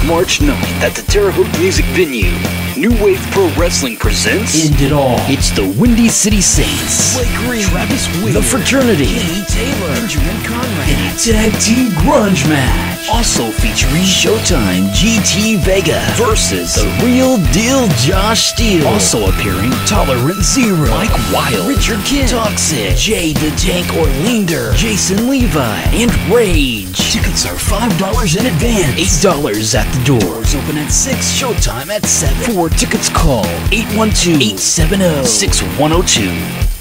March 9th at the Terre Haute Music Venue. New Wave Pro Wrestling presents End It All. It's the Windy City Saints, Blake Green, Travis Weir, The Fraternity, Kenny Taylor, Benjamin Conrad, and a tag team grunge match. Also featuring Showtime GT Vega versus The Real Deal Josh Steele. Also appearing Tolerant Zero, Mike Wild, Richard Kidd, Toxic, Jay the Tank Orlander, Jason Levi, and Rage. Tickets are $5 in advance, $8 at the door. Doors open at 6, showtime at 7. For tickets, call 812-870-6102.